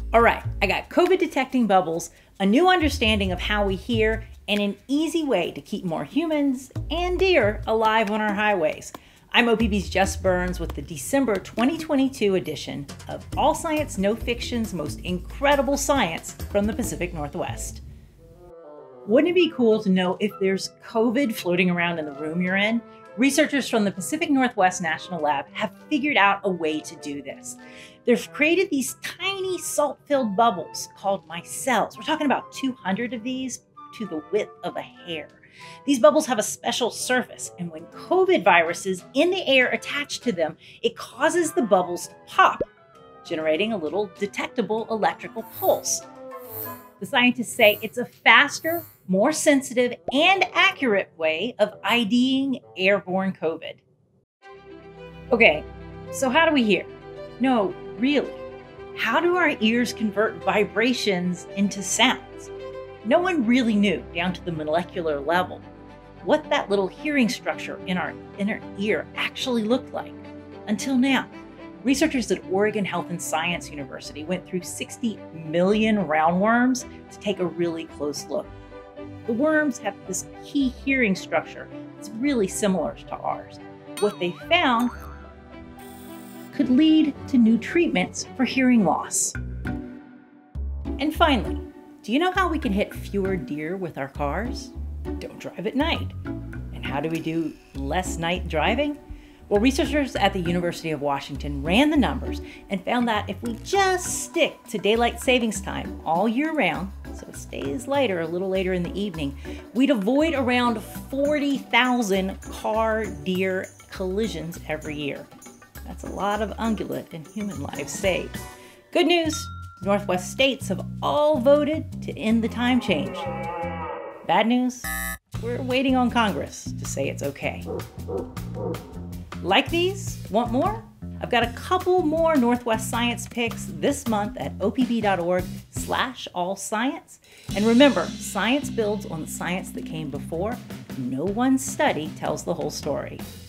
All right, I got COVID detecting bubbles, a new understanding of how we hear, and an easy way to keep more humans and deer alive on our highways. I'm OPB's Jes Burns with the December 2022 edition of All Science No Fiction's most incredible science from the Pacific Northwest. Wouldn't it be cool to know if there's COVID floating around in the room you're in? Researchers from the Pacific Northwest National Lab have figured out a way to do this. They've created these tiny salt-filled bubbles called micelles. We're talking about 200 of these to the width of a hair. These bubbles have a special surface, and when COVID viruses in the air attach to them, it causes the bubbles to pop, generating a little detectable electrical pulse. The scientists say it's a faster, more sensitive, and accurate way of IDing airborne COVID. Okay, so how do we hear? No, really. How do our ears convert vibrations into sounds? No one really knew, down to the molecular level, what that little hearing structure in our inner ear actually looked like, until now. Researchers at Oregon Health and Science University went through 60 million roundworms to take a really close look. The worms have this key hearing structure that's really similar to ours. What they found could lead to new treatments for hearing loss. And finally, do you know how we can hit fewer deer with our cars? Don't drive at night. And how do we do less night driving? Well, researchers at the University of Washington ran the numbers and found that if we just stick to daylight savings time all year round, so it stays lighter a little later in the evening, we'd avoid around 40,000 car-deer collisions every year. That's a lot of ungulate and human lives saved. Good news, Northwest states have all voted to end the time change. Bad news, we're waiting on Congress to say it's okay. Like these? Want more? I've got a couple more Northwest science picks this month at opb.org/allscience. And remember, science builds on the science that came before. No one study tells the whole story.